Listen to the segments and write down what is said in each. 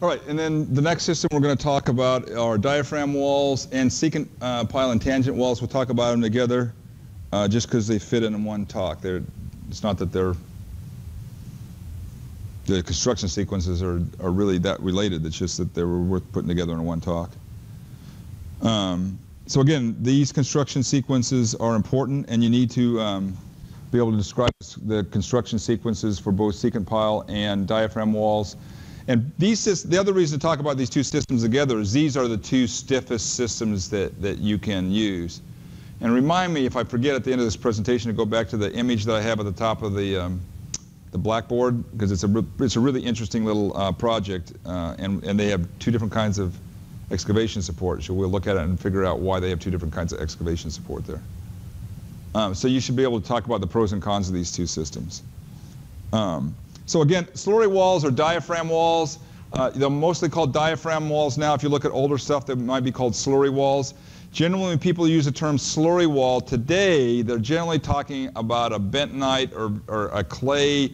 All right, and then the next system we're going to talk about are diaphragm walls and secant pile and tangent walls. We'll talk about them together just because they fit in one talk. It's not that the construction sequences are really that related. It's just that they were worth putting together in one talk. So again, these construction sequences are important, and you need to be able to describe the construction sequences for both secant pile and diaphragm walls. And the other reason to talk about these two systems together is these are the two stiffest systems that you can use. And remind me, if I forget at the end of this presentation, to go back to the image that I have at the top of the blackboard, because it's a really interesting little project, and they have two different kinds of excavation support. So we'll look at it and figure out why they have two different kinds of excavation support there. So you should be able to talk about the pros and cons of these two systems. So again, slurry walls or diaphragm walls, they're mostly called diaphragm walls now. If you look at older stuff, they might be called slurry walls. Generally, when people use the term slurry wall today, they're generally talking about a bentonite or a clay,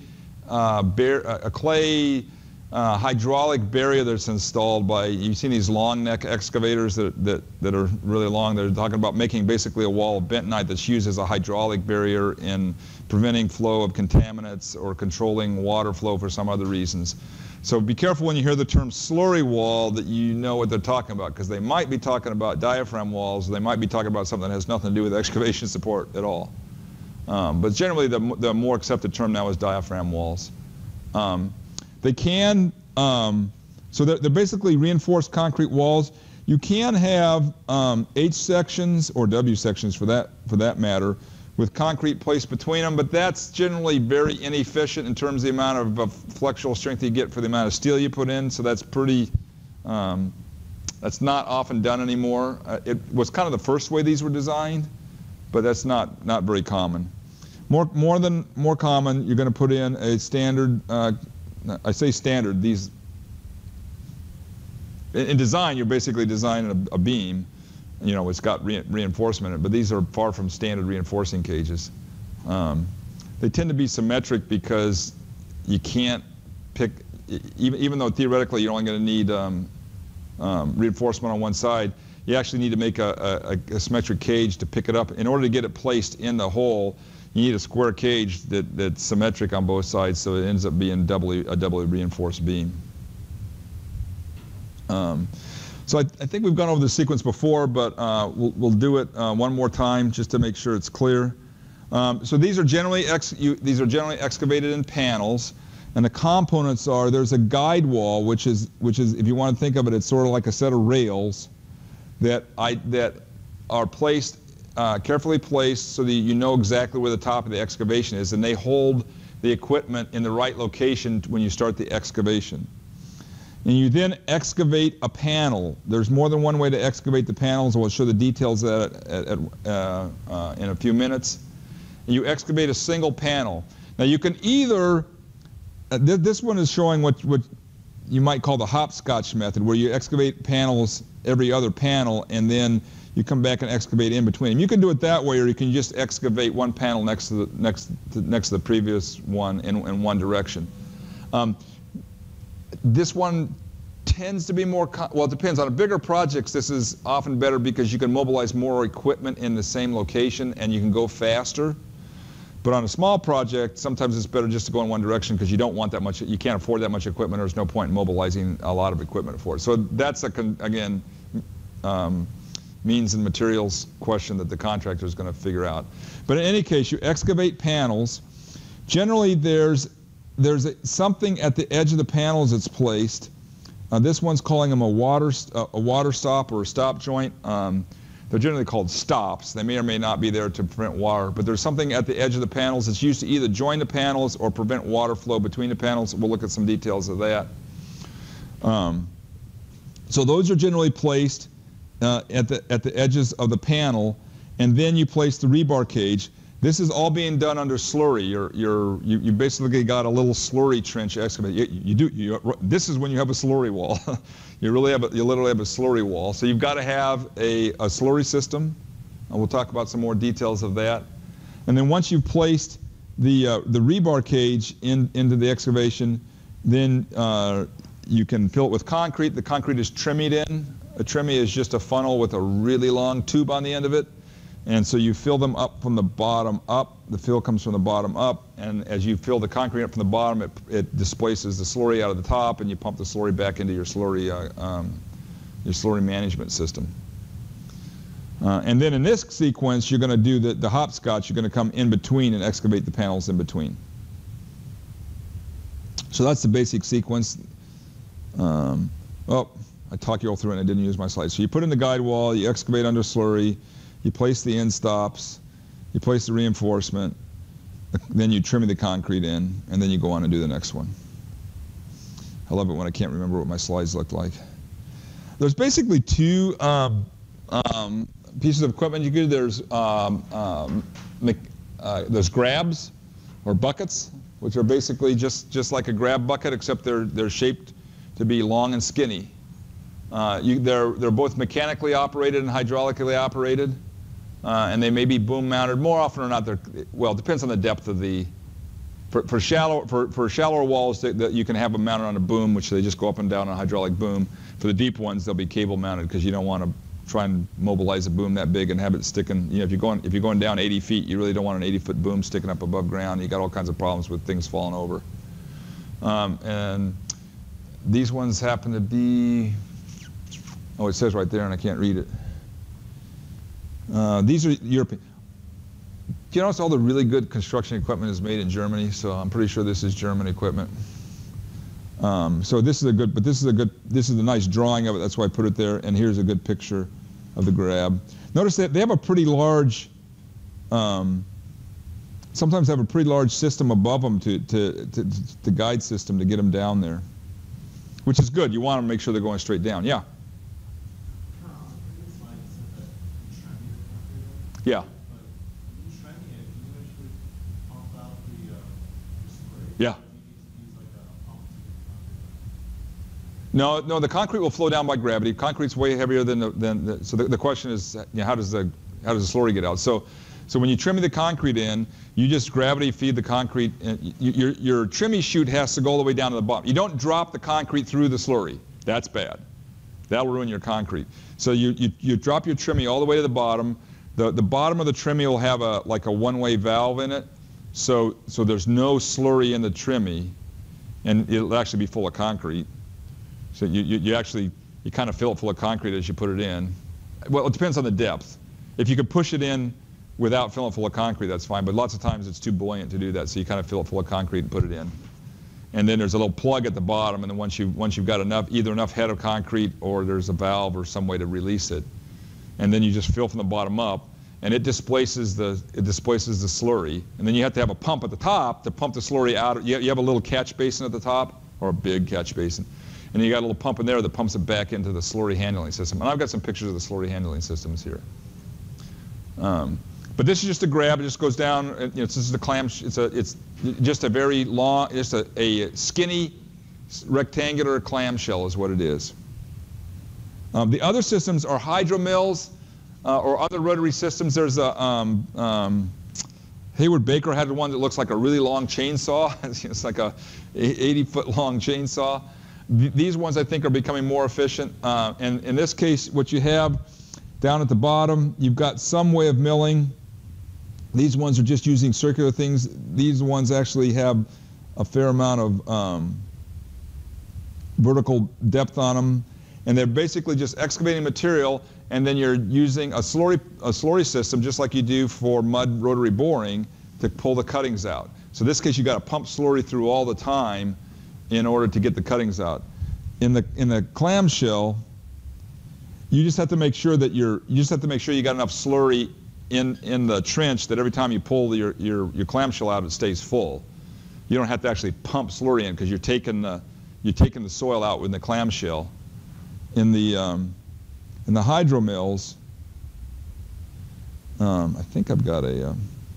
hydraulic barrier that's installed by, you've seen these long neck excavators that are really long. They're talking about making basically a wall of bentonite that's used as a hydraulic barrier in preventing flow of contaminants or controlling water flow for some other reasons. So be careful when you hear the term slurry wall that you know what they're talking about, because they might be talking about diaphragm walls, or they might be talking about something that has nothing to do with excavation support at all. But generally the more accepted term now is diaphragm walls. They can, so they're basically reinforced concrete walls. You can have H sections or W sections for that matter, with concrete placed between them, but that's generally very inefficient in terms of the amount of flexural strength you get for the amount of steel you put in. So that's pretty, that's not often done anymore. It was kind of the first way these were designed, but that's not very common. More common, you're going to put in a standard. I say standard. These in design, you're basically designing a beam. You know, it's got reinforcement in it, but these are far from standard reinforcing cages. They tend to be symmetric because you can't pick, even though theoretically you're only going to need reinforcement on one side, you actually need to make a symmetric cage to pick it up. In order to get it placed in the hole, you need a square cage that's symmetric on both sides, so it ends up being a doubly reinforced beam. So I think we've gone over the sequence before, but we'll do it one more time just to make sure it's clear. So these are generally excavated in panels, and the components are, there's a guide wall, which is if you want to think of it, it's sort of like a set of rails that are placed, carefully placed, so that you know exactly where the top of the excavation is, and they hold the equipment in the right location when you start the excavation. And you then excavate a panel. There's more than one way to excavate the panels. We'll show the details of that in a few minutes. And you excavate a single panel. Now you can either, this one is showing what you might call the hopscotch method, where you excavate panels, every other panel, and then you come back and excavate in between them. You can do it that way, or you can just excavate one panel next to the previous one in one direction. This one tends to be more, well, it depends. On bigger projects, this is often better because you can mobilize more equipment in the same location and you can go faster. But on a small project, sometimes it's better just to go in one direction because you don't want that much, you can't afford that much equipment, or there's no point in mobilizing a lot of equipment for it. So that's, again, means and materials question that the contractor is going to figure out. But in any case, you excavate panels. Generally, there's something at the edge of the panels that's placed. This one's calling them a water stop or a stop joint. They're generally called stops. They may or may not be there to prevent water, but there's something at the edge of the panels that's used to either join the panels or prevent water flow between the panels. We'll look at some details of that. So those are generally placed at the edges of the panel, and then you place the rebar cage. This is all being done under slurry. You basically got a little slurry trench excavated. This is when you have a slurry wall. you literally have a slurry wall. So you've got to have a slurry system. And we'll talk about some more details of that. And then once you've placed the rebar cage into the excavation, then you can fill it with concrete. The concrete is trimmied in. A trimmy is just a funnel with a really long tube on the end of it. And so you fill them up from the bottom up. The fill comes from the bottom up. And as you fill the concrete up from the bottom, it displaces the slurry out of the top, and you pump the slurry back into your slurry management system. And then in this sequence, you're going to do the hopscotch. You're going to come in between and excavate the panels in between. So that's the basic sequence. Oh, I talked you all through it and I didn't use my slides. So you put in the guide wall, you excavate under slurry, you place the end stops, you place the reinforcement, then you trim the concrete in, and then you go on and do the next one. I love it when I can't remember what my slides look like. There's basically two pieces of equipment you can do. There's grabs or buckets, which are basically just like a grab bucket, except they're shaped to be long and skinny. They're both mechanically operated and hydraulically operated, and they may be boom mounted. More often or not, well, it depends on the depth of the. For shallower walls, that you can have them mounted on a boom, which they just go up and down on a hydraulic boom. For the deep ones, they'll be cable mounted because you don't want to try and mobilize a boom that big and have it sticking. You know, if you're going down 80 feet, you really don't want an 80-foot boom sticking up above ground. You got all kinds of problems with things falling over. And these ones happen to be. Oh, it says right there, and I can't read it. These are European. Do you notice all the really good construction equipment is made in Germany? So I'm pretty sure this is German equipment. So this is a nice drawing of it. That's why I put it there. And here's a good picture of the grab. Notice that they have a pretty large. Sometimes have a pretty large system above them to guide system to get them down there, which is good. You want to make sure they're going straight down. Yeah. Yeah. No, the concrete will flow down by gravity. Concrete's way heavier than so the question is, you know, how does the slurry get out? So when you trim the concrete in, you just gravity feed the concrete. And your trimmy chute has to go all the way down to the bottom. You don't drop the concrete through the slurry. That's bad. That'll ruin your concrete. So you drop your trimmy all the way to the bottom. The bottom of the trimmy will have like a one-way valve in it. So there's no slurry in the trimmy, and it'll actually be full of concrete. So you kind of fill it full of concrete as you put it in. Well, it depends on the depth. If you could push it in without filling it full of concrete, that's fine. But lots of times it's too buoyant to do that, so you kind of fill it full of concrete and put it in. And then there's a little plug at the bottom, and then once you've got either enough head of concrete or there's a valve or some way to release it, and then you just fill from the bottom up. And it displaces the slurry, and then you have to have a pump at the top to pump the slurry out. You have a little catch basin at the top, or a big catch basin, and you got a little pump in there that pumps it back into the slurry handling system. And I've got some pictures of the slurry handling systems here. But this is just a grab. It just goes down. You know, this is the clam. It's just a very long, just a skinny, rectangular clamshell is what it is. The other systems are hydromills. Or other rotary systems. There's a Hayward Baker had one that looks like a really long chainsaw. It's like a 80-foot long chainsaw. These ones I think are becoming more efficient. And in this case, what you have down at the bottom, you've got some way of milling. These ones are just using circular things. These ones actually have a fair amount of vertical depth on them. And they're basically just excavating material, and then you're using a slurry system, just like you do for mud rotary boring, to pull the cuttings out. So in this case, you've got to pump slurry through all the time in order to get the cuttings out. In the clamshell, you just have to make sure that you got enough slurry in the trench that every time you pull your clamshell out, it stays full. You don't have to actually pump slurry in because you're taking the soil out with the clamshell. In the hydromills, I think I've got a.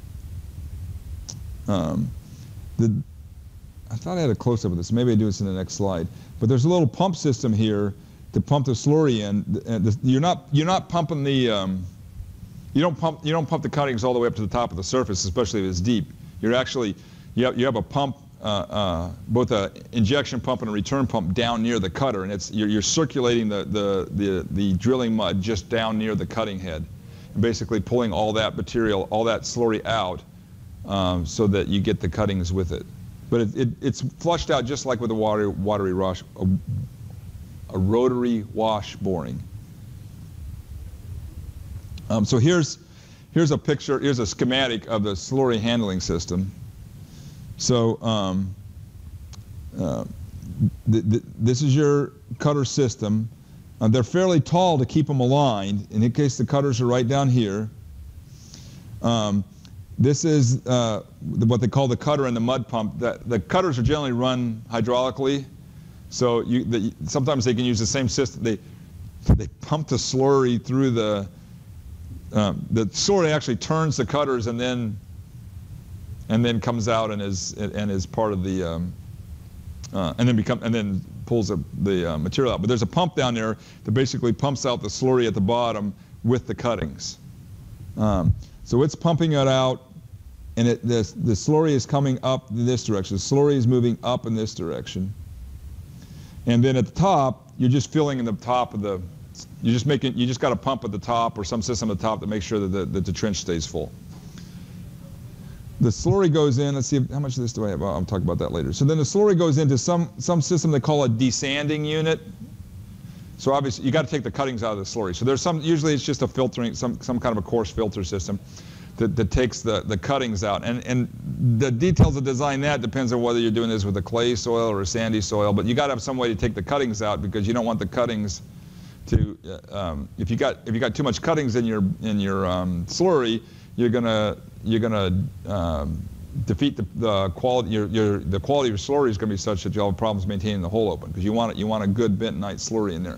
I thought I had a close-up of this. Maybe I do this in the next slide. But there's a little pump system here to pump the slurry in. You're not pumping the. You don't pump the cuttings all the way up to the top of the surface, especially if it's deep. You're actually you have a pump both an injection pump and a return pump down near the cutter, and you're circulating the drilling mud just down near the cutting head, and basically pulling all that material, all that slurry out, so that you get the cuttings with it. But it's flushed out just like with a rotary wash boring. So here's a picture, here's a schematic of the slurry handling system. So this is your cutter system. They're fairly tall to keep them aligned, in case the cutters are right down here. This is what they call the cutter and the mud pump. The cutters are generally run hydraulically, so sometimes they can use the same system. They pump the slurry through the slurry actually turns the cutters and then comes out and is part of the and then pulls the material out. But there's a pump down there that basically pumps out the slurry at the bottom with the cuttings. So it's pumping it out, and the slurry is coming up in this direction. The slurry is moving up in this direction. And then at the top, you're just filling in the top of the, you just got a pump at the top or some system at the top that makes sure that the trench stays full. The slurry goes in, let's see, how much of this do I have? I'll talk about that later. So then the slurry goes into some system they call a desanding unit. So obviously, you got to take the cuttings out of the slurry. So there's usually it's just a filtering, some kind of a coarse filter system that takes the cuttings out. And the details of design that depends on whether you're doing this with a clay soil or a sandy soil, but you got to have some way to take the cuttings out, because you don't want the cuttings to, if you got too much cuttings in your slurry, you're gonna defeat the quality. The quality of your slurry is going to be such that you'll have problems maintaining the hole open, because you want a good bentonite slurry in there.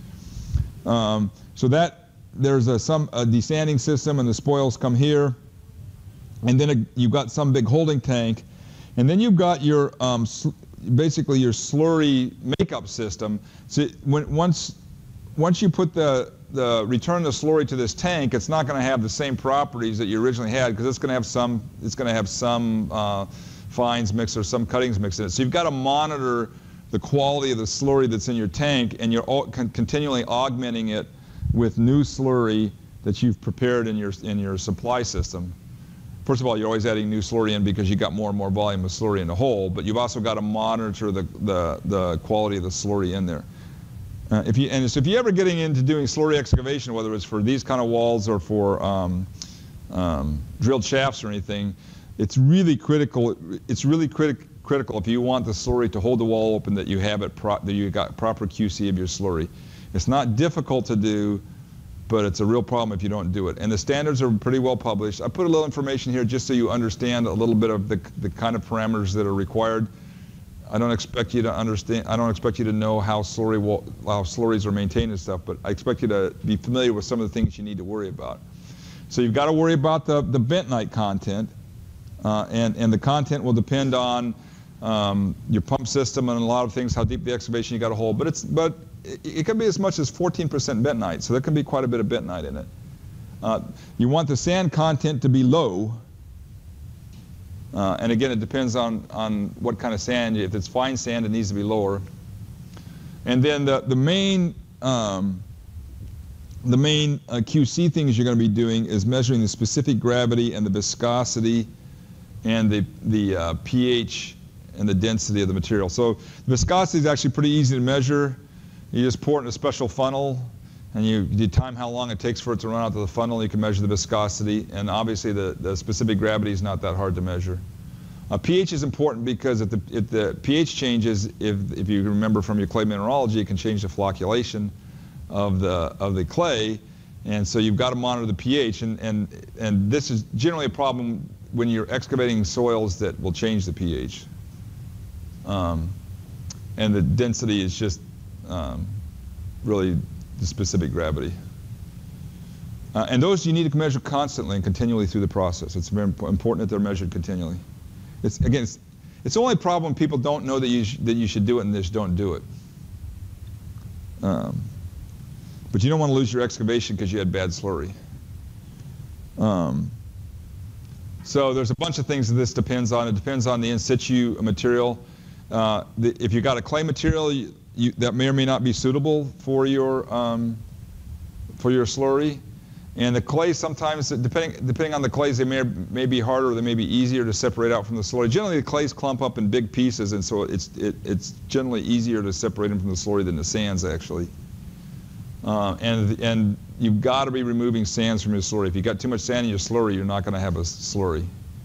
So there's a desanding system, and the spoils come here, and then you've got some big holding tank, and then you've got your basically your slurry makeup system. So once you put return the slurry to this tank, it's not going to have the same properties that you originally had, because it's going to have some fines mixed or some cuttings mixed in it. So you've got to monitor the quality of the slurry that's in your tank, and you're continually augmenting it with new slurry that you've prepared in your supply system. First of all, you're always adding new slurry in because you got more and more volume of slurry in the hole, but you've also got to monitor the quality of the slurry in there. So if you're ever getting into doing slurry excavation, whether it's for these kind of walls or for drilled shafts or anything, it's really critical. It's really critical if you want the slurry to hold the wall open that you have that you got proper QC of your slurry. It's not difficult to do, but it's a real problem if you don't do it. And the standards are pretty well published. I put a little information here just so you understand a little bit of the kind of parameters that are required. I don't expect you to understand. I don't expect you to know how slurries are maintained and stuff, but I expect you to be familiar with some of the things you need to worry about. So you've got to worry about the bentonite content, and the content will depend on your pump system and a lot of things, how deep the excavation you got to hold. But it can be as much as 14% bentonite, so there can be quite a bit of bentonite in it. You want the sand content to be low. And again, it depends on what kind of sand. If it's fine sand, it needs to be lower. And then the main QC things you're going to be doing is measuring the specific gravity and the viscosity and the pH and the density of the material. So the viscosity is actually pretty easy to measure. You just pour it in a special funnel, and you time how long it takes for it to run out to the funnel. You can measure the viscosity, and obviously the specific gravity is not that hard to measure. pH is important because if the pH changes, if you remember from your clay mineralogy, it can change the flocculation of the clay, and so you've got to monitor the pH. And this is generally a problem when you're excavating soils that will change the pH. And the density is just really the specific gravity. And those you need to measure constantly and continually through the process. It's very important that they're measured continually. It's the only problem when people don't know that you should do it and just don't do it. But you don't want to lose your excavation because you had bad slurry. So there's a bunch of things that this depends on. It depends on the in situ material. If you've got a clay material, that may or may not be suitable for your slurry. And the clay sometimes, depending on the clays, they may be harder, or they may be easier to separate out from the slurry. Generally, the clays clump up in big pieces, and so it's generally easier to separate them from the slurry than the sands, actually. And you've got to be removing sands from your slurry. If you've got too much sand in your slurry, you're not going to have a slurry.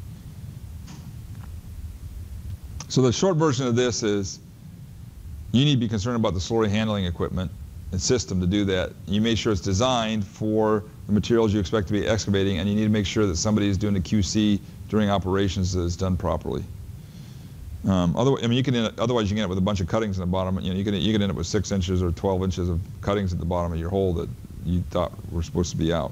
So the short version of this is you need to be concerned about the slurry handling equipment and system to do that. You make sure it's designed for the materials you expect to be excavating, and you need to make sure that somebody is doing the QC during operations that is done properly. Otherwise, I mean, otherwise you can end up with a bunch of cuttings in the bottom. You know, you can end up with 6 inches or 12 inches of cuttings at the bottom of your hole that you thought were supposed to be out.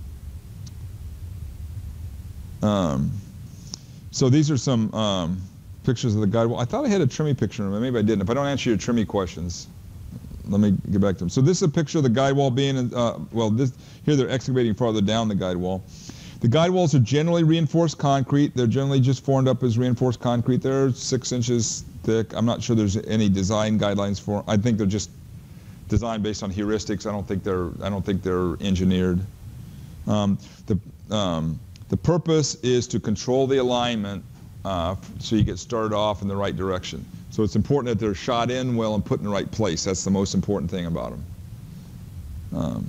So these are some pictures of the guide wall. I thought I had a trimmy picture, but maybe I didn't. If I don't answer your trimmy questions, let me get back to them. So this is a picture of the guide wall being, here they're excavating farther down the guide wall. The guide walls are generally reinforced concrete. They're generally just formed up as reinforced concrete. They're 6 inches thick. I'm not sure there's any design guidelines for them. I think they're just designed based on heuristics. I don't think they're engineered. The purpose is to control the alignment so you get started off in the right direction. So it's important that they're shot in well and put in the right place. That's the most important thing about them.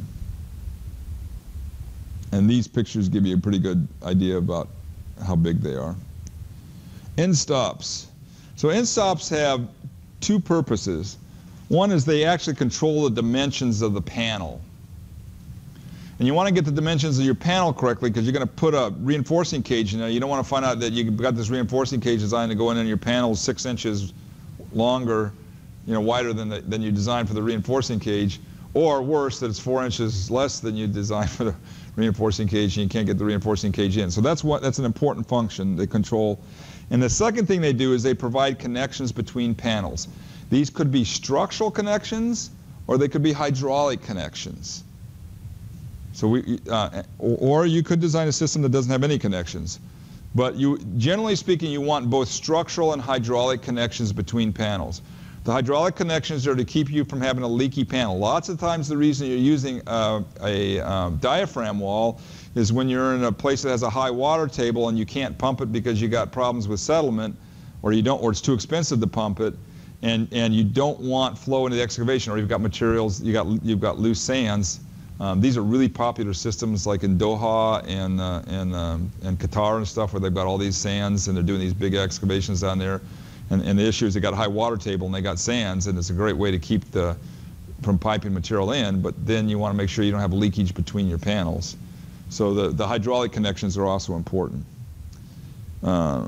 And these pictures give you a pretty good idea about how big they are. End stops. So end stops have two purposes. One is they actually control the dimensions of the panel. And you want to get the dimensions of your panel correctly because you're going to put a reinforcing cage in there. You don't want to find out that you've got this reinforcing cage designed to go in and your panel 6 inches longer, wider than you designed for the reinforcing cage, or worse, that it's 4 inches less than you designed for the reinforcing cage and you can't get the reinforcing cage in. So that's an important function they control. And the second thing they do is they provide connections between panels. These could be structural connections or they could be hydraulic connections. So or you could design a system that doesn't have any connections. But generally speaking, you want both structural and hydraulic connections between panels. The hydraulic connections are to keep you from having a leaky panel. Lots of times the reason you're using a diaphragm wall is when you're in a place that has a high water table and you can't pump it because you got problems with settlement, or it's too expensive to pump it, and you don't want flow into the excavation, or you've got materials, you've got loose sands. These are really popular systems like in Doha and Qatar and stuff, where they've got all these sands and they're doing these big excavations down there. And the issue is they got a high water table and they got sands, and it's a great way to keep from piping material in, but then you want to make sure you don't have leakage between your panels. So the hydraulic connections are also important. So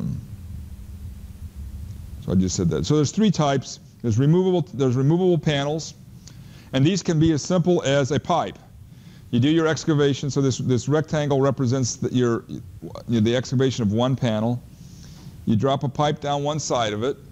I just said that. So there's three types. There's removable panels, and these can be as simple as a pipe. You do your excavation, so this rectangle represents the excavation of one panel. You drop a pipe down one side of it,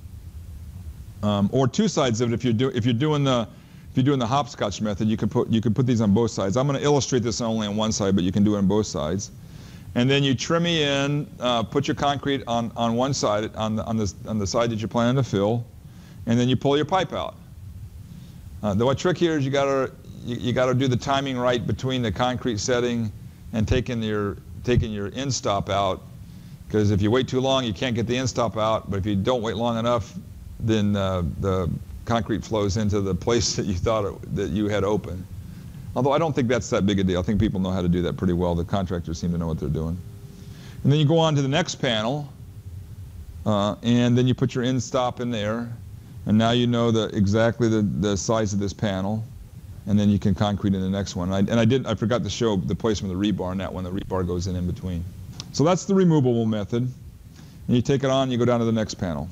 or two sides of it. If you're doing the hopscotch method, you could put these on both sides. I'm going to illustrate this only on one side, but you can do it on both sides. And then you trimmy in, put your concrete on one side, on the side that you're planning to fill, and then you pull your pipe out. The trick here is you got to do the timing right between the concrete setting and taking your end stop out. Because if you wait too long, you can't get the end stop out. But if you don't wait long enough, then the concrete flows into the place that you thought that you had open. Although I don't think that's that big a deal. I think people know how to do that pretty well. The contractors seem to know what they're doing. And then you go on to the next panel, and then you put your end stop in there. And now you know exactly the size of this panel. And then you can concrete in the next one. I forgot to show the placement of the rebar on that one. The rebar goes in between. So that's the removable method. And you take it on, you go down to the next panel.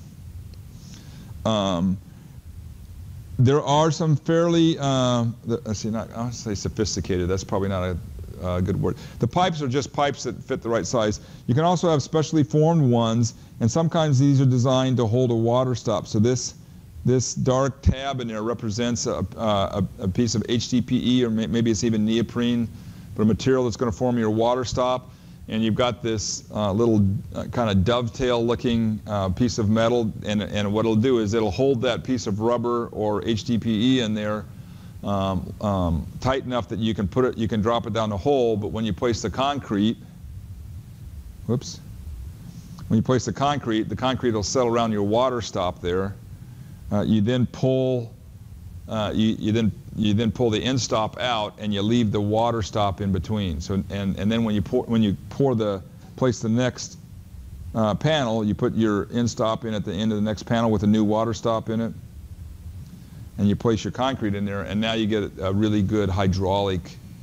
There are some fairly, let's see, I want to say sophisticated. That's probably not a good word. The pipes are just pipes that fit the right size. You can also have specially formed ones, and sometimes these are designed to hold a water stop. So this dark tab in there represents a piece of HDPE, or maybe it's even neoprene, but a material that's going to form your water stop. and you've got this little kind of dovetail-looking piece of metal, and what it'll do is it'll hold that piece of rubber or HDPE in there tight enough that you can drop it down the hole. But when you place the concrete, whoops, when you place the concrete will settle around your water stop there. You then pull you then pull the end stop out, and you leave the water stop in between. So and then when you place the next panel, you put your end stop in at the end of the next panel with a new water stop in it, and you place your concrete in there, and now you get a really good hydraulic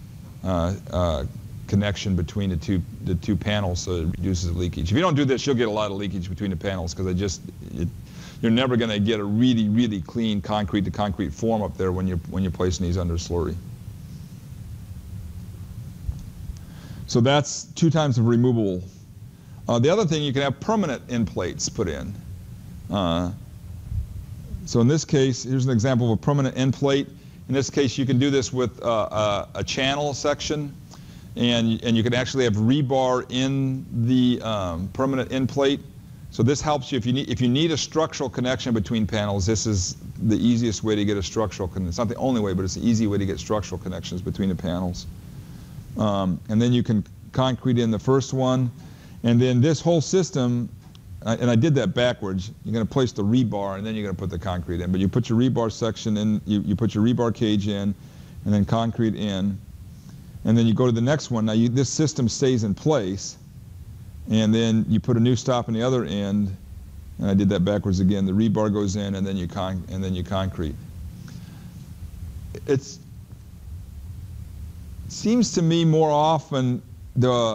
connection between the two panels, so it reduces leakage. If you don't do this, you'll get a lot of leakage between the panels, because you're never going to get a really, really clean concrete to concrete form up there when you're placing these under slurry. So that's 2 times of removable. The other thing, you can have permanent end plates put in. So in this case, here's an example of a permanent end plate. In this case, you can do this with a channel section, and you can actually have rebar in the permanent end plate. So this helps you if you need a structural connection between panels. This is the easiest way to get a structural connection. It's not the only way, but it's the easy way to get structural connections between the panels. And then you can concrete in the first one, and then this whole system. And I did that backwards. You're going to place the rebar, and then you're going to put the concrete in. But you put your rebar section in, you put your rebar cage in, and then concrete in. And then you go to the next one. Now this system stays in place, and then you put a new stop in the other end. And I did that backwards again. The rebar goes in, and then you concrete. It seems to me more often the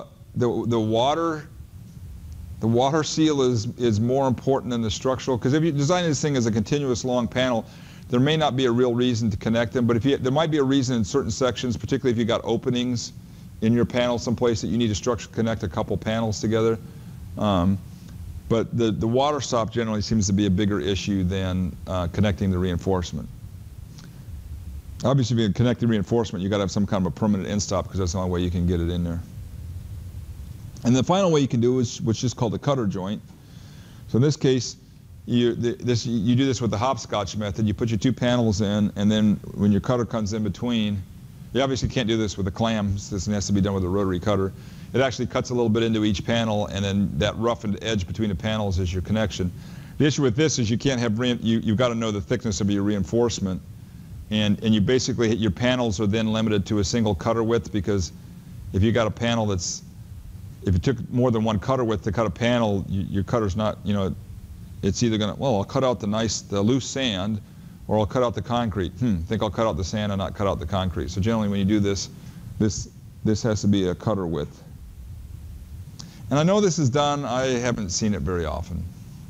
water seal is more important than the structural, because if you design this thing as a continuous long panel, there may not be a real reason to connect them, but there might be a reason in certain sections, particularly if you've got openings in your panel someplace that you need to structurally connect a couple panels together. But the water stop generally seems to be a bigger issue than connecting the reinforcement. Obviously, if you can connect the reinforcement, you've got to have some kind of a permanent end stop, because that's the only way you can get it in there. And the final way you can do is what's just called a cutter joint. So in this case, you do this with the hopscotch method. You put your 2 panels in, and then when your cutter comes in between, you obviously can't do this with a clam. This has to be done with a rotary cutter. It actually cuts a little bit into each panel, and then that roughened edge between the panels is your connection. The issue with this is you can't have you've got to know the thickness of your reinforcement, and you basically your panels are then limited to a single cutter width, because if you got a panel if you took more than one cutter width to cut a panel, your cutter's not, it's either going to, well, I'll cut out the loose sand, or I'll cut out the concrete. I think I'll cut out the sand and not cut out the concrete. So generally when you do this has to be a cutter width. And I know this is done, I haven't seen it very often.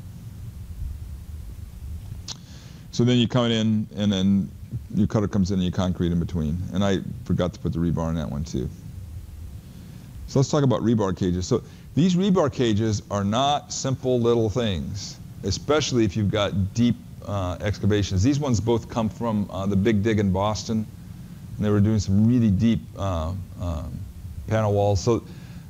So then you come in, and then your cutter comes in and you concrete in between. And I forgot to put the rebar in that one too. So let's talk about rebar cages. So these rebar cages are not simple little things, especially if you've got deep excavations. These ones both come from the Big Dig in Boston, and they were doing some really deep panel walls, so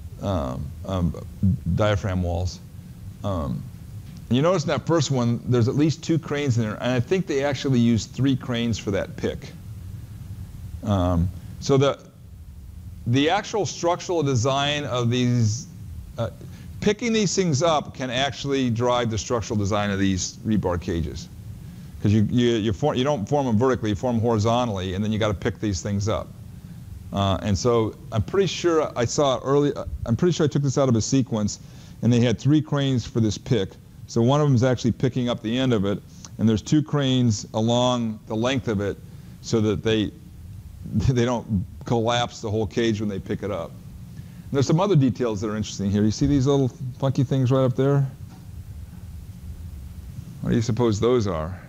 diaphragm walls. And you notice in that first one, there's at least 2 cranes in there, and I think they actually used 3 cranes for that pick. So the actual structural design of these, picking these things up can actually drive the structural design of these rebar cages. Because you don't form them vertically, you form them horizontally, and then you got to pick these things up. And so I'm pretty sure I saw early. I'm pretty sure I took this out of a sequence, and they had 3 cranes for this pick. So one of them is actually picking up the end of it, and there's 2 cranes along the length of it, so that they don't collapse the whole cage when they pick it up. And there's some other details that are interesting here. You see these little funky things right up there? What do you suppose those are?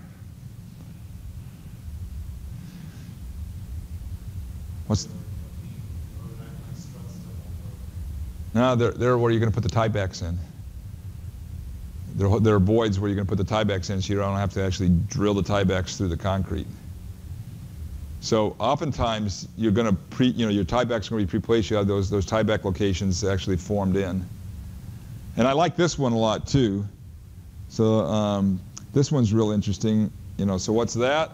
No, they're where you're going to put the tiebacks in. There are voids where you're going to put the tiebacks in, so you don't have to actually drill the tiebacks through the concrete. So oftentimes you're going to your tiebacks are going to be pre-placed. You have those tieback locations actually formed in. And I like this one a lot too. So this one's real interesting. So what's that?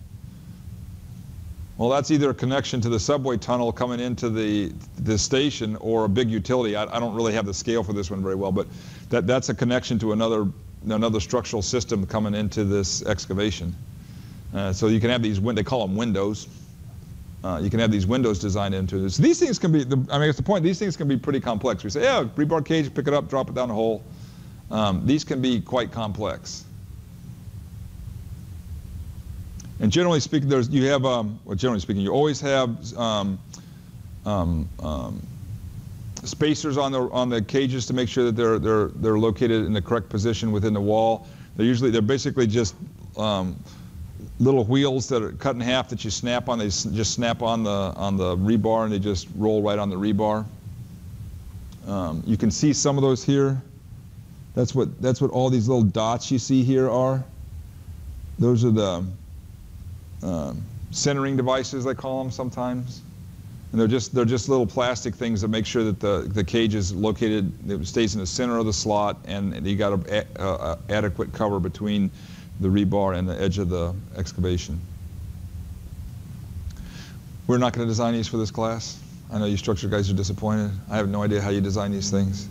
Well, that's either a connection to the subway tunnel coming into the station or a big utility. I don't really have the scale for this one very well, but that's a connection to another structural system coming into this excavation. So you can have these, they call them windows. You can have these windows designed into this. These things can be, it's the point, these things can be pretty complex. We say, yeah, rebar cage, pick it up, drop it down the hole. These can be quite complex. And generally speaking, you always have spacers on the cages to make sure that they're located in the correct position within the wall. They're basically just little wheels that are cut in half that you snap on. They just snap on the rebar and they just roll right on the rebar. You can see some of those here. That's what all these little dots you see here are. Those are the centering devices, they call them sometimes. And they're just little plastic things that make sure that the cage is located, it stays in the center of the slot, and you got a adequate cover between the rebar and the edge of the excavation. We're not going to design these for this class. I know you structure guys are disappointed. I have no idea how you design these things.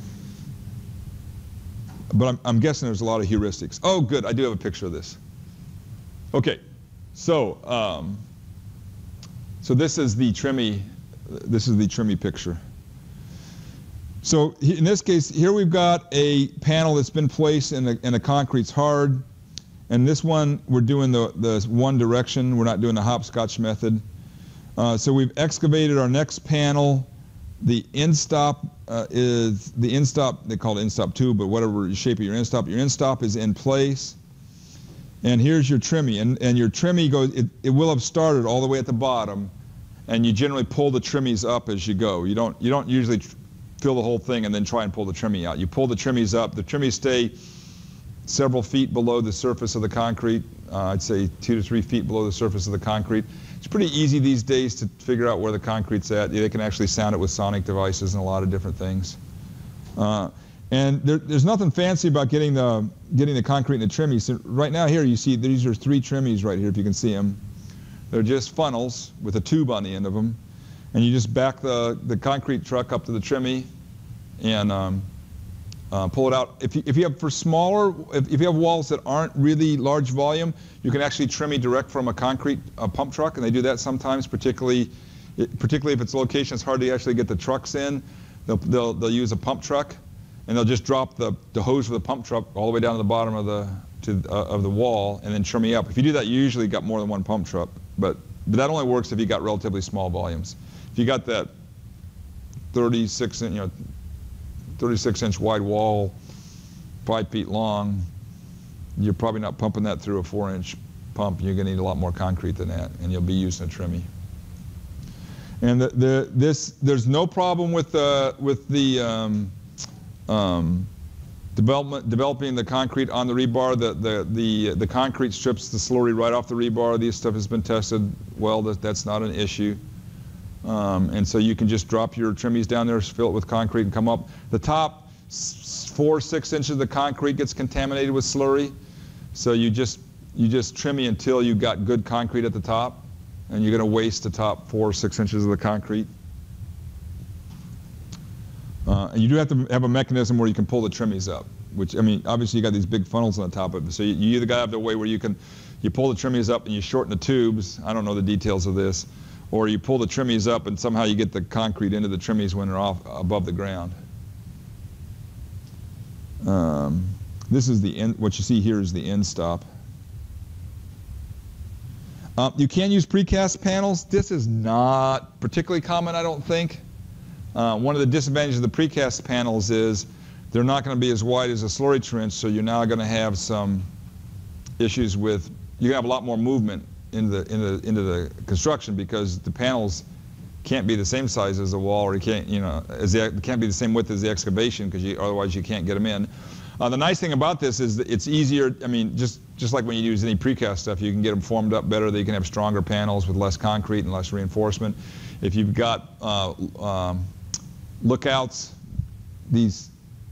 But I'm guessing there's a lot of heuristics. Oh, good, I do have a picture of this. Okay, so this is the trimmy. This is the trimmy picture. So in this case, here we've got a panel that's been placed and the concrete's hard. And this one, we're doing the one direction. We're not doing the hopscotch method. So we've excavated our next panel. The end stop is the end stop. They call it end stop 2, but whatever shape of your end stop. Your end stop is in place. And here's your trimmy. And your trimmy goes, it will have started all the way at the bottom. And you generally pull the trimmies up as you go. You don't usually fill the whole thing and then try and pull the trimmy out. You pull the trimmies up. The trimmies stay several feet below the surface of the concrete. I'd say 2 to 3 feet below the surface of the concrete. It's pretty easy these days to figure out where the concrete's at. They can actually sound it with sonic devices and a lot of different things. And there's nothing fancy about getting the concrete in the trimmies. So right now here you see these are 3 trimmies right here, if you can see them. They're just funnels with a tube on the end of them. And you just back the concrete truck up to the trimmy and pull it out. If you have if you have walls that aren't really large volume, you can actually trimmy direct from a concrete pump truck, and they do that sometimes, particularly if it's a location it's hard to actually get the trucks in. They'll use a pump truck, and they'll just drop the hose of the pump truck all the way down to the bottom of the wall, and then trimmy up. If you do that, you usually got more than one pump truck, but that only works if you got relatively small volumes. If you got that 36-inch wide wall, 5 feet long, you're probably not pumping that through a 4-inch pump. You're going to need a lot more concrete than that, and you'll be using a trimmy. And there's no problem with developing the concrete on the rebar. The concrete strips the slurry right off the rebar. This stuff has been tested well. That's not an issue. And so you can just drop your trimmies down there, fill it with concrete, and come up. The top 4-6 inches of the concrete gets contaminated with slurry. So you just trimmy until you got good concrete at the top, and you're going to waste the top 4 or 6 inches of the concrete. And you do have to have a mechanism where you can pull the trimmies up, which, I mean, obviously you got these big funnels on the top of it. So you either got to have the way where you pull the trimmies up and you shorten the tubes. I don't know the details of this. Or you pull the trimmies up and somehow you get the concrete into the trimmies when they're off above the ground. This is the end. What you see here is the end stop. You can use precast panels. This is not particularly common, I don't think. One of the disadvantages of the precast panels is they're not going to be as wide as a slurry trench, so you're now going to have some issues with, you're going to have a lot more movement into the construction because the panels can't be the same size as the wall, or you can't, it can't be the same width as the excavation because otherwise you can't get them in. The nice thing about this is that it's easier. I mean, just just like when you use any precast stuff, you can get them formed up better. They can have stronger panels with less concrete and less reinforcement. If you've got lookouts, these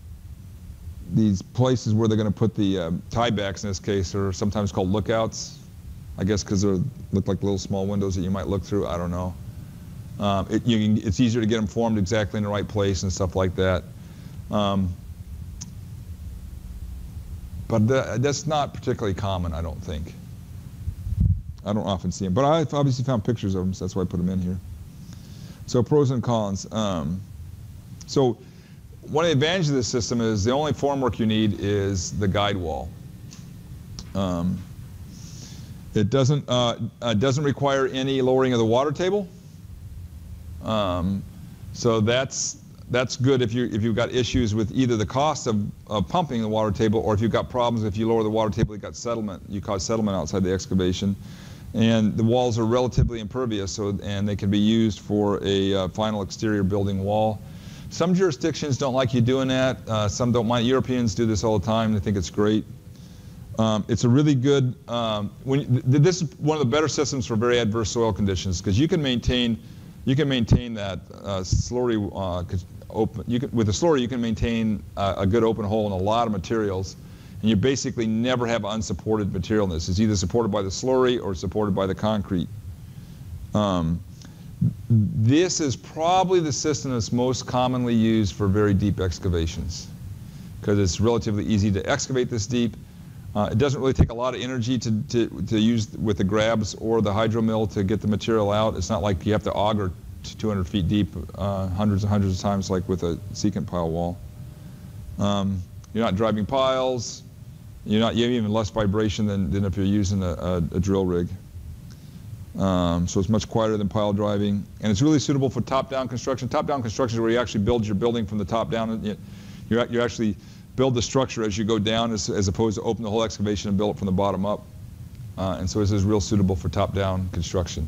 places where they're going to put the tiebacks in this case are sometimes called lookouts. I guess because they look like little small windows that you might look through. I don't know. It's easier to get them formed exactly in the right place and stuff like that. But that's not particularly common, I don't think. I don't often see them. But I've obviously found pictures of them, so that's why I put them in here. So pros and cons. So one of the advantages of this system is the only formwork you need is the guide wall. It doesn't require any lowering of the water table. So that's good if you've got issues with either the cost of pumping the water table, or if you've got problems if you lower the water table, you cause settlement outside the excavation. And the walls are relatively impervious, and they can be used for a final exterior building wall. Some jurisdictions don't like you doing that. Some don't mind. Europeans do this all the time. They think it's great. It's a really good. This is one of the better systems for very adverse soil conditions, because you can maintain that slurry open. With a slurry, you can maintain a good open hole in a lot of materials, and you basically never have unsupported material in this. It's either supported by the slurry or supported by the concrete. This is probably the system that's most commonly used for very deep excavations, because it's relatively easy to excavate this deep. It doesn't really take a lot of energy to use with the grabs or the hydro mill to get the material out. It's not like you have to auger 200 feet deep hundreds and hundreds of times like with a secant pile wall. You're not driving piles. You have even less vibration than if you're using a drill rig. So it's much quieter than pile driving. And it's really suitable for top-down construction. Top-down construction is where you actually build your building from the top down. You actually build the structure as you go down, as opposed to open the whole excavation and build it from the bottom up. And so this is real suitable for top-down construction.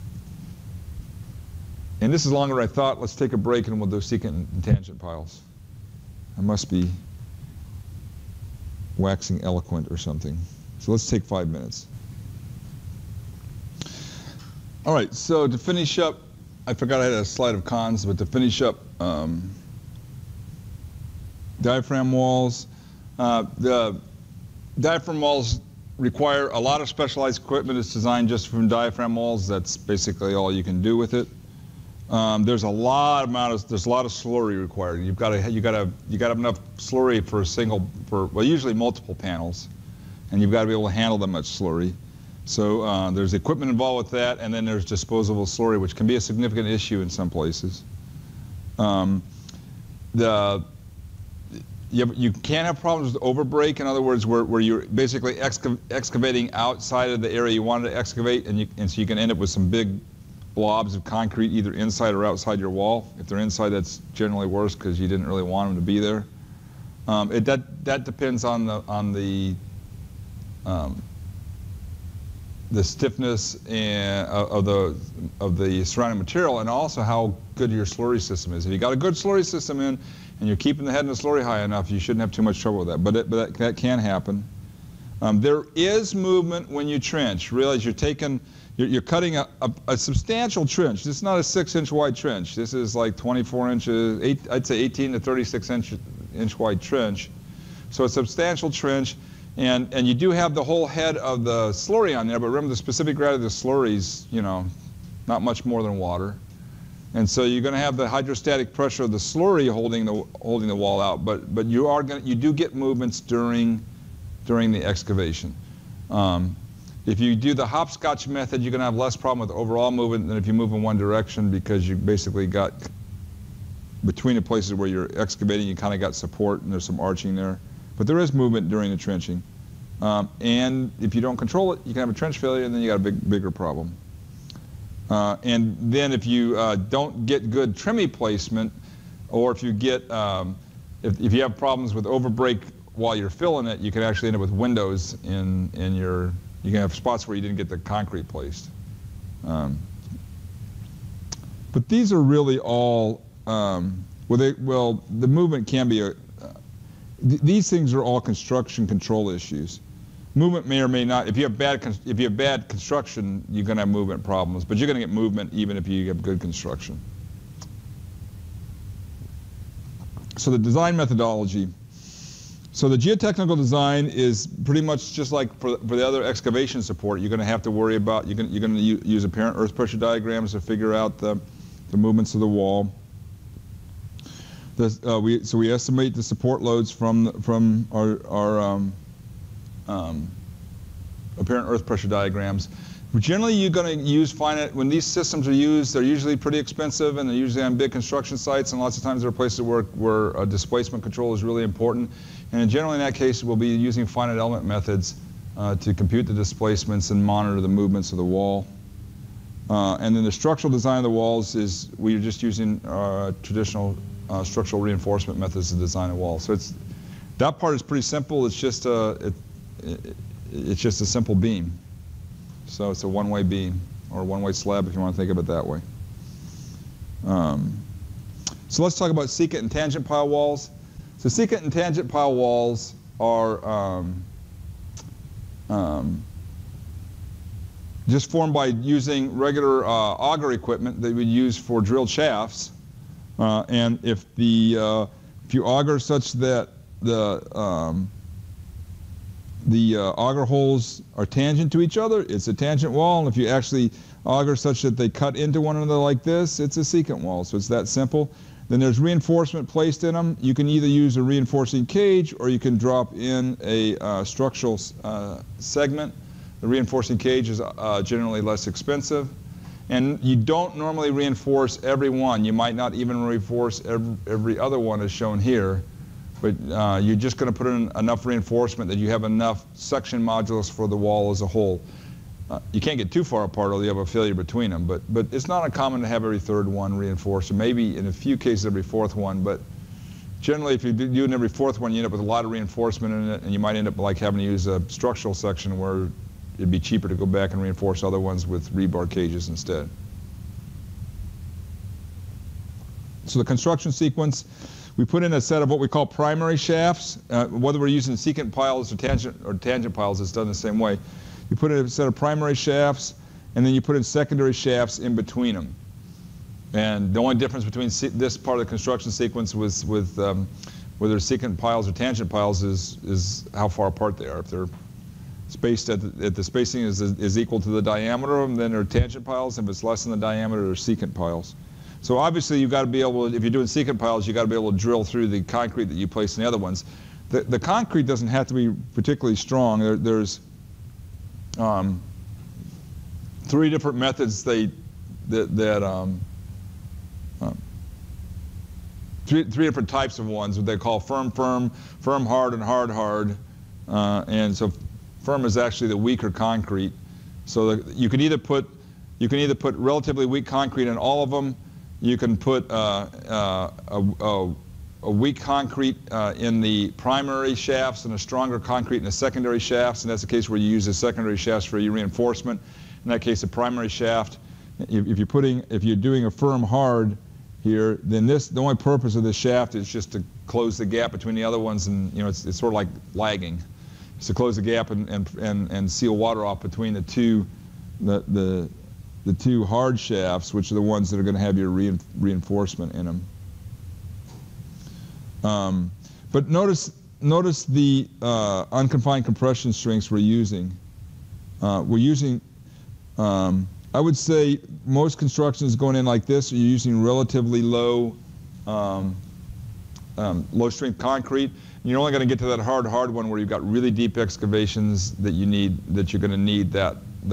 And this is longer than I thought. Let's take a break and we'll do secant and tangent piles. I must be waxing eloquent or something. So let's take 5 minutes. All right, so to finish up, I forgot I had a slide of cons, but to finish up, diaphragm walls. The diaphragm walls require a lot of specialized equipment. It's designed just from diaphragm walls. That's basically all you can do with it. There's a lot of slurry required. You got to have enough slurry for well, usually multiple panels, and you've got to be able to handle that much slurry. So there's equipment involved with that, and then there's disposable slurry, which can be a significant issue in some places. You can have problems with overbreak. In other words, where you're basically excavating outside of the area you wanted to excavate, and so you can end up with some big blobs of concrete either inside or outside your wall. If they're inside, that's generally worse because you didn't really want them to be there. That depends on the stiffness of the surrounding material, and also how good your slurry system is. If you got a good slurry system in, and you're keeping the head in the slurry high enough, you shouldn't have too much trouble with that. But that can happen. There is movement when you trench. Realize you're cutting a substantial trench. This is not a 6-inch wide trench. This is like 24 inches, I'd say 18 to 36 inch wide trench. So a substantial trench. And you do have the whole head of the slurry on there, but remember the specific gravity of the slurry is, not much more than water. And so you're going to have the hydrostatic pressure of the slurry holding the wall out, but you do get movements during the excavation. If you do the hopscotch method, you're going to have less problem with overall movement than if you move in one direction, because you basically got between the places where you're excavating, you kind of got support and there's some arching there. But there is movement during the trenching. And if you don't control it, you can have a trench failure, and then you got a bigger problem. And then if you don't get good trimmy placement, or if you get if you have problems with overbreak while you're filling it, you can actually end up with windows in your. You can have spots where you didn't get the concrete placed. But these are really all. The movement can be these things are all construction control issues. Movement may or may not. If you have bad construction, you're going to have movement problems. But you're going to get movement even if you have good construction. So the design methodology. So the geotechnical design is pretty much just like for the other excavation support. You're going to have to worry about, you're going to use apparent earth pressure diagrams to figure out the movements of the wall. So we estimate the support loads from our apparent earth pressure diagrams. Generally, you're going to use finite. When these systems are used, they're usually pretty expensive, and they're usually on big construction sites, and lots of times there are places where displacement control is really important. And generally, in that case, we'll be using finite element methods to compute the displacements and monitor the movements of the wall. And then the structural design of the walls is we're just using traditional structural reinforcement methods to design a wall. So that part is pretty simple. It's just it's just a simple beam. So it's a one-way beam, or a one-way slab if you want to think of it that way. So let's talk about secant and tangent pile walls. So secant and tangent pile walls are just formed by using regular auger equipment that we use for drilled shafts. And if you auger such that the auger holes are tangent to each other, it's a tangent wall. And if you actually auger such that they cut into one another like this, it's a secant wall. So it's that simple. Then there's reinforcement placed in them. You can either use a reinforcing cage, or you can drop in a structural segment. The reinforcing cage is generally less expensive. And you don't normally reinforce every one. You might not even reinforce every other one as shown here. But you're just going to put in enough reinforcement that you have enough section modulus for the wall as a whole. You can't get too far apart or you have a failure between them. But it's not uncommon to have every third one reinforced, or maybe in a few cases every fourth one. But generally, if you do in every fourth one, you end up with a lot of reinforcement in it, and you might end up like having to use a structural section where it'd be cheaper to go back and reinforce other ones with rebar cages instead. So the construction sequence. We put in a set of what we call primary shafts. Whether we're using secant piles or tangent piles, it's done the same way. You put in a set of primary shafts, and then you put in secondary shafts in between them. And the only difference between this part of the construction sequence with whether secant piles or tangent piles is how far apart they are. If they're spaced at the spacing is equal to the diameter of them, then they're tangent piles. If it's less than the diameter, they're secant piles. So obviously, you've got to be able to, if you're doing secant piles, you've got to be able to drill through the concrete that you place in the other ones. The concrete doesn't have to be particularly strong. There's 3 different methods three different types of ones, what they call firm, hard, and hard. And so firm is actually the weaker concrete. So you can either put relatively weak concrete in all of them. You can put a weak concrete in the primary shafts and a stronger concrete in the secondary shafts, and that's the case where you use the secondary shafts for your reinforcement. In that case, the primary shaft, if you're doing a firm hard here, then the only purpose of this shaft is just to close the gap between the other ones, and it's sort of like lagging. It's to close the gap and seal water off between the two hard shafts, which are the ones that are going to have your reinforcement in them. But notice the unconfined compression strengths we're using. I would say most constructions going in like this are using relatively low strength concrete. And you're only going to get to that hard one where you've got really deep excavations that you're going to need that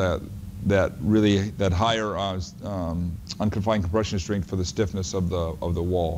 higher unconfined compression strength for the stiffness of the wall.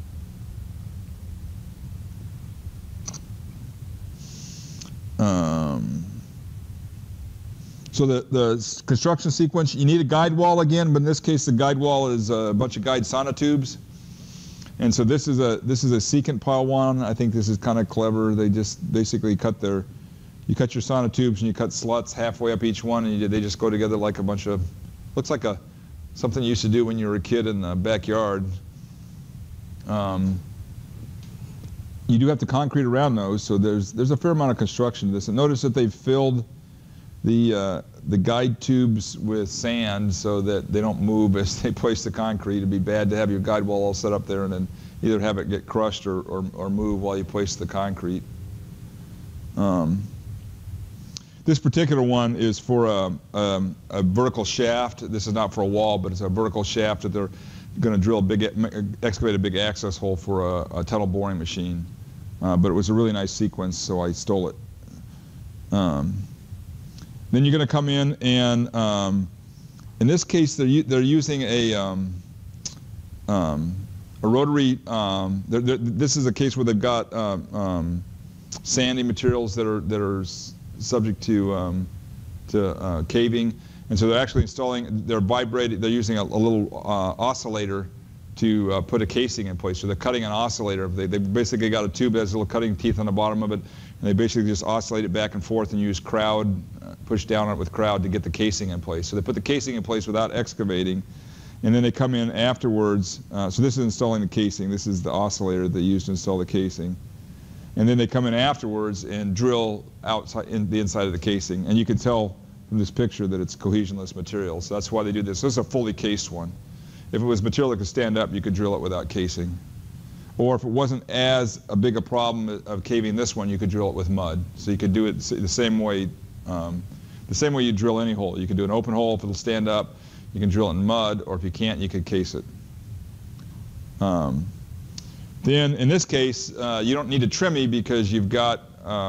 So the construction sequence, you need a guide wall again, but in this case the guide wall is a bunch of guide sonotubes. And so this is a secant pile one. I think this is kind of clever. They just basically you cut your sonotubes and you cut slots halfway up each one, and they just go together like a bunch of, looks like something you used to do when you were a kid in the backyard. you do have to concrete around those, so there's a fair amount of construction to this. And notice that they've filled the guide tubes with sand so that they don't move as they place the concrete. It'd be bad to have your guide wall all set up there and then either have it get crushed or move while you place the concrete. This particular one is for a vertical shaft. This is not for a wall, but it's a vertical shaft that they're going to drill excavate a big access hole for a tunnel boring machine. But it was a really nice sequence, so I stole it. Then you're going to come in and, in this case, they're using a rotary. This is a case where they've got sandy materials that are subject to caving, and so they're actually installing. They're using a little oscillator to put a casing in place. So they're cutting an oscillator. They basically got a tube that has little cutting teeth on the bottom of it, and they basically just oscillate it back and forth and use crowd, push down on it with crowd to get the casing in place. So they put the casing in place without excavating, and then they come in afterwards. So this is installing the casing. This is the oscillator they used to install the casing. And then they come in afterwards and drill outside in the inside of the casing. And you can tell from this picture that it's cohesionless material. So that's why they do this. This is a fully cased one. If it was material that could stand up, you could drill it without casing. Or if it wasn't as big a problem of caving this one, you could drill it with mud. So you could do it the same way you drill any hole. You can do an open hole if it'll stand up. You can drill it in mud, or if you can't, you could case it. Then in this case, you don't need to trimmy because you've got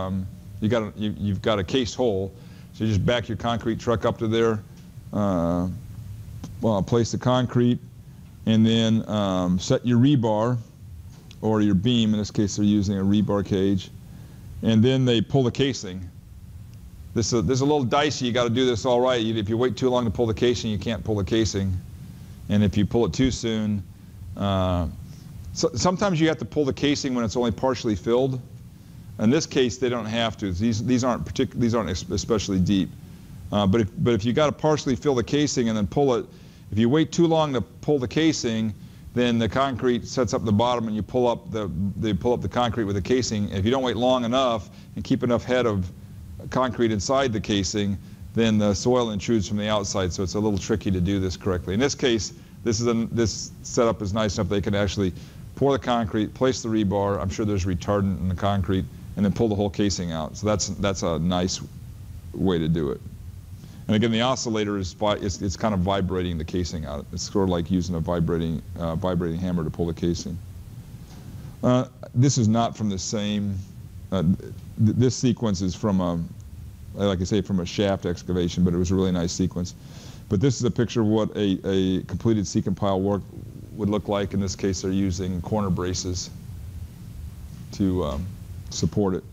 a cased hole. So you just back your concrete truck up to there, place the concrete, and then set your rebar or your beam. In this case, they're using a rebar cage, and then they pull the casing. This is a little dicey. You got to do this all right. If you wait too long to pull the casing, you can't pull the casing, and if you pull it too soon. So sometimes you have to pull the casing when it's only partially filled. In this case, they don't have to. These aren't especially deep. But if you got to partially fill the casing and then pull it, if you wait too long to pull the casing, then the concrete sets up the bottom and you pull up the concrete with the casing. If you don't wait long enough and keep enough head of concrete inside the casing, then the soil intrudes from the outside. So it's a little tricky to do this correctly. In this case, this setup is nice enough they can actually pour the concrete, place the rebar. I'm sure there's retardant in the concrete, and then pull the whole casing out. So that's a nice way to do it. And again, the oscillator is it's kind of vibrating the casing out. It's sort of like using a vibrating hammer to pull the casing. This is not from the same. This sequence is from like I say, from a shaft excavation, but it was a really nice sequence. But this is a picture of what a completed secant pile work would look like. In this case, they're using corner braces to support it.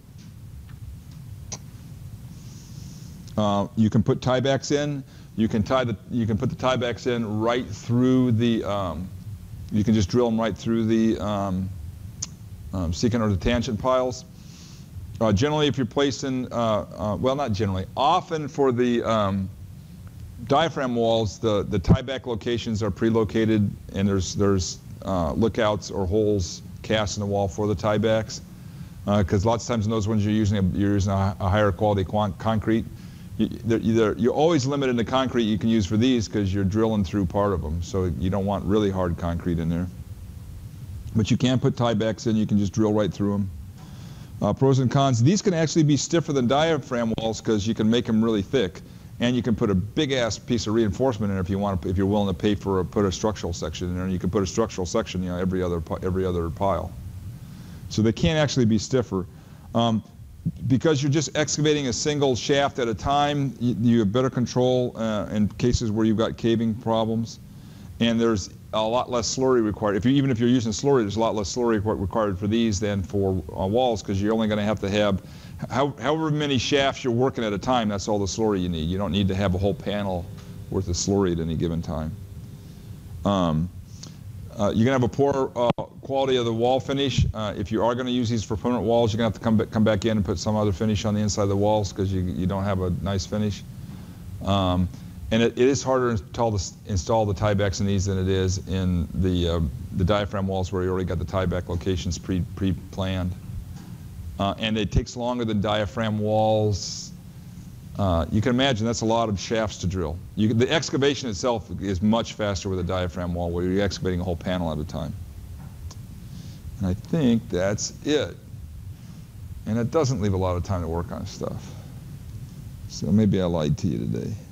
You can put tiebacks in. You can put the tiebacks in right through the. You can just drill them right through the secant or the tangent piles. Generally, if you're placing, well, not generally, often for the diaphragm walls, the tieback locations are pre-located, and there's lookouts or holes cast in the wall for the tiebacks. Because lots of times in those ones you're using a higher quality concrete. You're always limited to concrete you can use for these because you're drilling through part of them, so you don't want really hard concrete in there. But you can put tiebacks in. You can just drill right through them. Pros and cons. These can actually be stiffer than diaphragm walls because you can make them really thick, and you can put a big-ass piece of reinforcement in if you want. If you're willing to pay for put a structural section in there, and you can put a structural section, you know, every other pile. So they can actually be stiffer. Because you're just excavating a single shaft at a time, you have better control in cases where you've got caving problems, and there's a lot less slurry required. Even if you're using slurry, there's a lot less slurry required for these than for walls, because you're only going to have however many shafts you're working at a time. That's all the slurry you need. You don't need to have a whole panel worth of slurry at any given time. You're going to have a poor quality of the wall finish. If you are going to use these for permanent walls, you're going to have to come back in and put some other finish on the inside of the walls because you don't have a nice finish. And it is harder to install the tiebacks in these than it is in the diaphragm walls where you already got the tieback locations pre-planned. and it takes longer than diaphragm walls. You can imagine that's a lot of shafts to drill. The excavation itself is much faster with a diaphragm wall, where you're excavating a whole panel at a time. And I think that's it. And it doesn't leave a lot of time to work on stuff. So maybe I lied to you today.